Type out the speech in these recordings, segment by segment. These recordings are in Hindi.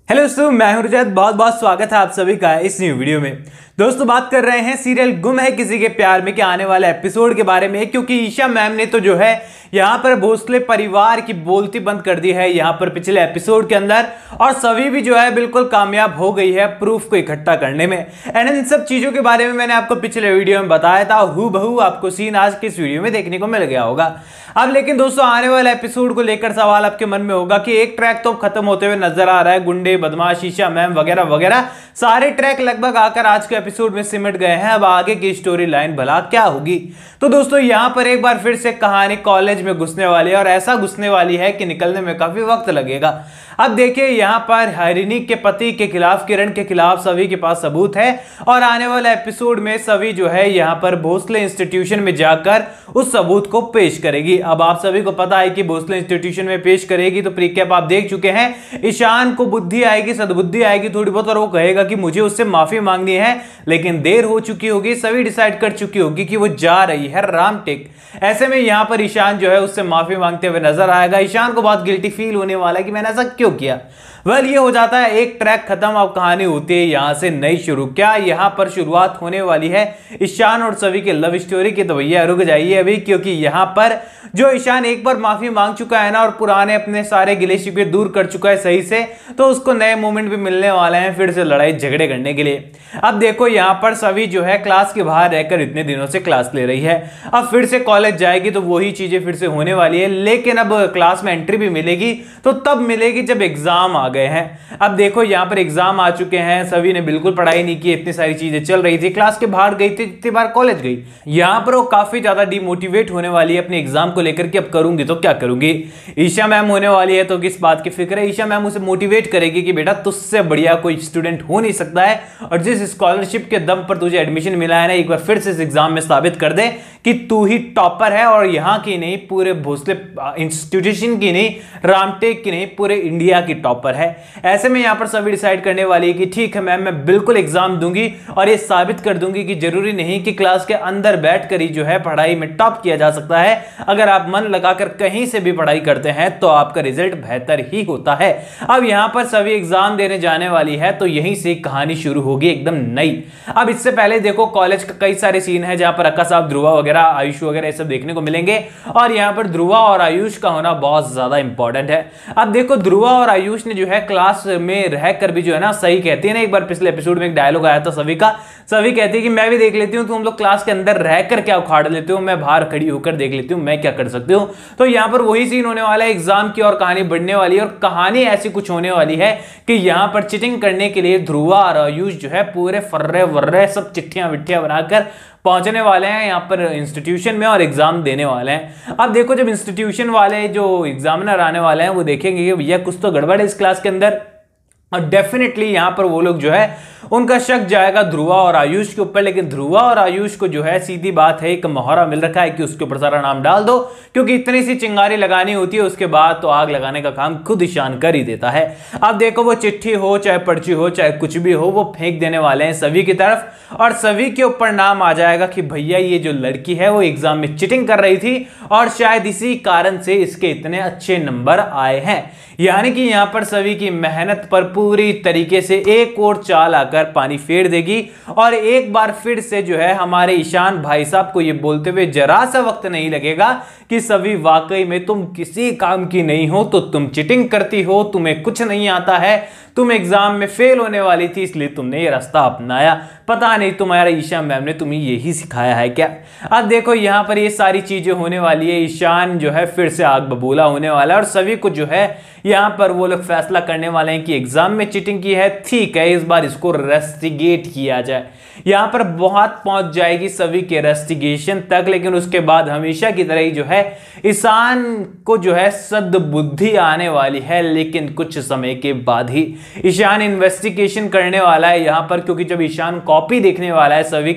हेलो दोस्तों, मैं हूं रजत। बहुत बहुत स्वागत है आप सभी का इस न्यू वीडियो में। दोस्तों बात कर रहे हैं सीरियल गुम है किसी के प्यार में के आने वाले एपिसोड के बारे में, क्योंकि ईशा मैम ने तो जो है यहाँ पर भोसले परिवार की बोलती बंद कर दी है यहाँ पर पिछले एपिसोड के अंदर, और सभी भी जो है बिल्कुल कामयाब हो गई है प्रूफ को इकट्ठा करने में। एंड इन सब चीजों के बारे में मैंने आपको पिछले वीडियो में बताया था, हूबहू आपको सीन आज के इस वीडियो में देखने को मिल गया होगा। अब लेकिन दोस्तों आने वाले एपिसोड को लेकर सवाल आपके मन में होगा कि एक ट्रैक तो खत्म होते हुए नजर आ रहा है, गुंडे बदमाश ईशा मैम वगैरह वगैरह सारे ट्रैक लगभग आकर आज के एपिसोड में सिमट गए हैं। अब आगे की स्टोरी लाइन भला क्या होगी? तो दोस्तों यहां पर एक बार फिर से कहानी कॉलेज में घुसने वाली है, और ऐसा घुसने वाली है कि निकलने में काफी वक्त लगेगा। अब देखिए यहां पर हरिणी के पति के खिलाफ, किरण के खिलाफ सभी के पास सबूत है, और आने वाले एपिसोड में सभी जो है यहां पर भोसले इंस्टीट्यूशन में जाकर उस सबूत को पेश करेगी। अब आप सभी को पता है कि भोसले इंस्टीट्यूशन में पेश करेगी, तो प्रीकैप आप देख चुके हैं। ईशान को बुद्धि आएगी, सद्बुद्धि आएगी थोड़ी बहुत, और वो कहेगा कि मुझे उससे माफी मांगनी है, लेकिन देर हो चुकी होगी, सभी डिसाइड कर चुकी होगी कि वो जा रही है रामटेक। ऐसे में यहां पर ईशान जो है उससे माफी मांगते हुए नजर आएगा। ईशान को बहुत गिल्टी फील होने वाला है कि मैंने ऐसा क्यों किया। वेल ये हो जाता है, एक ट्रैक खत्म, अब कहानी होती है यहां से नई शुरू। क्या यहां पर शुरुआत होने वाली है ईशान और सभी के लव स्टोरी की? तो भैया रुक जाइए अभी, क्योंकि यहां पर जो ईशान एक बार माफी मांग चुका है ना, और पुराने अपने सारे गिले शिकवे दूर कर चुका है सही से, तो उसको नए मोमेंट भी मिलने वाले हैं फिर से लड़ाई झगड़े करने के लिए। अब देखो यहां पर सभी जो है क्लास के बाहर रहकर इतने दिनों से क्लास ले रही है, अब फिर से कॉलेज जाएगी तो वही चीजें फिर से होने वाली है, लेकिन अब क्लास में एंट्री भी मिलेगी तो तब मिलेगी जब एग्जाम आ गए हैं। अब देखो यहां पर एग्जाम आ चुके हैं, सभी ने बिल्कुल पढ़ाई नहीं की, इतनी सारी चीजें चल रही थी, क्लास के बाहर गई थी, इतनी बार कॉलेज गई। यहां पर वो काफी ज्यादा डिमोटिवेट होने वाली है अपने एग्जाम को लेकर कि अब करूंगी तो क्या करूंगी। ईशा मैम होने वाली है तो किस बात की फिक्र है? ईशा मैम उसे मोटिवेट करेगी कि बेटा तुझसे बढ़िया कोई स्टूडेंट हो नहीं सकता है, और जिस स्कॉलरशिप के दम पर तुझे एडमिशन मिला है ना, एक बार फिर से इस एग्जाम में साबित कर दे कि तू ही टॉपर है, और यहां की नहीं पूरे भोसले इंस्टीट्यूशन की नहीं, रामटेक की नहीं, पूरे इंडिया की टॉपर है। ऐसे में यहां पर सभी डिसाइड करने वाली है कि ठीक है मैम, मैं बिल्कुल एग्जाम दूंगी और ये साबित कर दूंगी कि जरूरी नहीं कि क्लास के अंदर बैठकर ही जो है पढ़ाई में टॉप किया जा सकता है। अगर आप मन लगाकर कहीं से भी पढ़ाई करते हैं तो आपका रिजल्ट बेहतर ही होता है। अब यहां पर सभी एग्जाम देने जाने वाली है, तो यहीं से कहानी शुरू होगी एकदम नई। अब इससे पहले देखो कॉलेज का कई सारे सीन है जहां पर अक्का साहब, ध्रुवा वगैरह, आयुष वगैरह ये सब देखने को मिलेंगे, और यहां पर ध्रुवा और आयुष का होना बहुत ज्यादा इंपॉर्टेंट है। अब देखो ध्रुवा और आयुष ने जो है क्लास में रहकर भी जो है ना, सही कहती है ना, एक बार पिछले एपिसोड में एक डायलॉग आया था सभी का, सभी कहती है कि मैं भी देख लेती हूँ तुम लोग क्लास के अंदर रहकर क्या उखाड़ लेते हो, मैं बाहर खड़ी होकर देख लेती हूँ मैं क्या कर सकती हूँ। तो यहाँ पर वही सीन होने वाला है एग्जाम की, और कहानी बढ़ने वाली है, और कहानी ऐसी कुछ होने वाली है कि यहाँ पर चीटिंग करने के लिए ध्रुवा और आयुष जो है पूरे फर्रे वर्रे सब चिट्ठियां विट्ठियां बनाकर पहुंचने वाले हैं यहाँ पर इंस्टीट्यूशन में, और एग्जाम देने वाले हैं। अब देखो जब इंस्टीट्यूशन वाले जो एग्जामिनर आने वाले हैं वो देखेंगे कि भैया कुछ तो गड़बड़ है इस क्लास के अंदर, और डेफिनेटली यहां पर वो लोग जो है उनका शक जाएगा ध्रुवा और आयुष के ऊपर। लेकिन ध्रुवा और आयुष को जो है सीधी बात है, एक मोहरा मिल रखा है कि उसके ऊपर सारा नाम डाल दो, क्योंकि इतनी सी चिंगारी लगानी होती है, उसके बाद तो आग लगाने का काम खुद ईशान कर ही देता है। अब देखो वो चिट्ठी हो चाहे पर्ची हो चाहे कुछ भी हो, वो फेंक देने वाले हैं सभी की तरफ, और सभी के ऊपर नाम आ जाएगा कि भैया ये जो लड़की है वो एग्जाम में चीटिंग कर रही थी, और शायद इसी कारण से इसके इतने अच्छे नंबर आए हैं। यानी कि यहां पर सभी की मेहनत पर पूरी तरीके से एक और चाल आकर पानी फेर देगी, और एक बार फिर से जो है हमारे ईशान भाई साहब को ये बोलते हुए जरा सा वक्त नहीं लगेगा कि सभी वाकई में तुम किसी काम की नहीं हो, तो तुम चीटिंग करती हो, तुम्हें कुछ नहीं आता है, तुम एग्जाम में फेल होने वाली थी इसलिए तुमने ये रास्ता अपनाया, पता नहीं तुम्हारा ईशा मैम ने तुम्हें यही सिखाया है क्या। अब देखो यहां पर ये सारी चीजें होने वाली है, ईशान जो है फिर से आग बबूला होने वाला है, और सभी को जो है यहां पर वो लोग फैसला करने वाले हैं कि एग्जाम में चीटिंग की है, ठीक है इस बार इसको रेस्टिगेट किया जाए। यहां पर बहुत पहुंच जाएगी सभी के रेस्टिगेशन तक, लेकिन उसके बाद हमेशा की तरह ही जो है ईशान को जो है सद्बुद्धि आने वाली है, लेकिन कुछ समय के बाद ही ईशान इन्वेस्टिगेशन करने वाला है यहां पर, क्योंकि जब ईशान कॉपी देखने वाला है सभी की,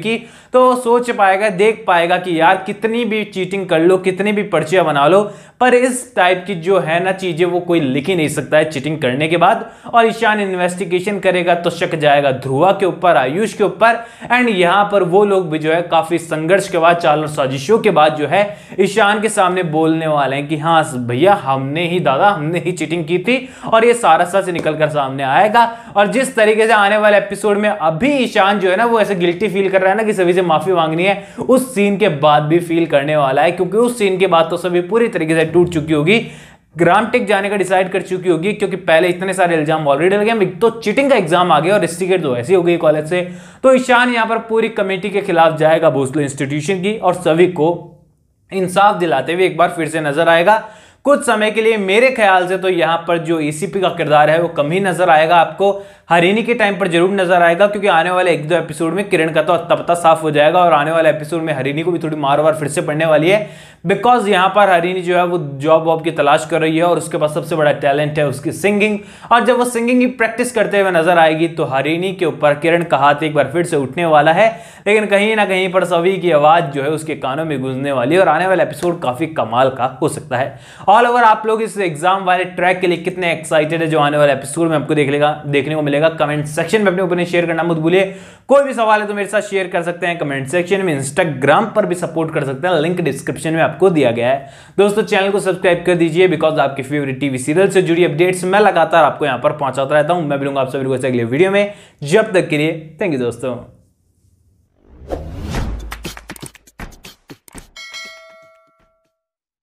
तो वो सोच पाएगा, देख पाएगा कि यार कितनी भी चीटिंग कर लो, कितनी भी पर्चियां बना लो, पर इस टाइप की जो है ना चीजें वो कोई लिख ही नहीं सकता है चीटिंग करने के बाद। और ईशान इन्वेस्टिगेशन करेगा तो शक जाएगा ध्रुवा के ऊपर, आयुष के ऊपर। एंड यहां पर वो लोग भी जो है काफी संघर्ष के बाद, चाल और साजिशों के बाद जो है ईशान के सामने बोलने वाले हैं कि हाँ भैया हमने ही, दादा हमने ही चीटिंग की थी, और ये सारा सच निकल कर सामने आएगा। और जिस तरीके से आने वाले एपिसोड में अभी ईशान जो है ना वो ऐसे गिल्टी फील कर रहा है ना कि सभी से माफी मांगनी है, उस सीन के बाद भी फील करने वाला है, क्योंकि उस सीन के बाद तो सभी पूरी तरीके से टूट चुकी होगी, ग्रामटेक जाने का डिसाइड कर चुकी होगी, क्योंकि पहले इतने सारे इल्जाम ऑलरेडी लगे, एक तो चीटिंग का एग्जाम आ गया और इंस्टिगेट तो ऐसी हो गई कॉलेज से। तो ईशान यहां पर पूरी कमेटी के खिलाफ जाएगा, भोसले इंस्टीट्यूशन की, और सभी को इंसाफ दिलाते हुए एक बार फिर से नजर आएगा। कुछ समय के लिए मेरे ख्याल से तो यहां पर जो एसीपी का किरदार है वो कम ही नजर आएगा आपको, हरिणी के टाइम पर जरूर नजर आएगा, क्योंकि आने वाले 1-2 एपिसोड में किरण का तो तपता साफ हो जाएगा, और आने वाले एपिसोड में हरिणी को भी थोड़ी मार वार फिर से पड़ने वाली है, बिकॉज यहां पर हरिणी जो है वो जॉब वॉब की तलाश कर रही है, और उसके पास सबसे बड़ा टैलेंट है उसकी सिंगिंग। और जब वो सिंगिंग की प्रैक्टिस करते हुए नजर आएगी तो हरिणी के ऊपर किरण का हाथ एक बार फिर से उठने वाला है, लेकिन कहीं ना कहीं पर सभी की आवाज जो है उसके कानों में गूंजने वाली है, और आने वाला एपिसोड काफी कमाल का हो सकता है। ऑल ओवर आप लोग इस एग्जाम वाले ट्रैक के लिए कितने एक्साइटेड है जो आने वाले एपिसोड में आपको देखने को मिलेगा, कमेंट सेक्शन में अपने ओपिनियन शेयर करना मत भूलिए। कोई भी सवाल है तो मेरे साथ शेयर कर सकते हैं कमेंट सेक्शन में, इंस्टाग्राम पर भी सपोर्ट कर सकते हैं, लिंक डिस्क्रिप्शन में आपको दिया गया है। दोस्तों चैनल को सब्सक्राइब कर दीजिए, बिकॉज आपकी फेवरेट टीवी सीरियल से जुड़ी अपडेट्स मैं लगातार आपको यहां पर पहुंचाता रहता हूं। मैं मिलूंगा आप सभी को अगले वीडियो में, जब तक के लिए थैंक यू दोस्तों।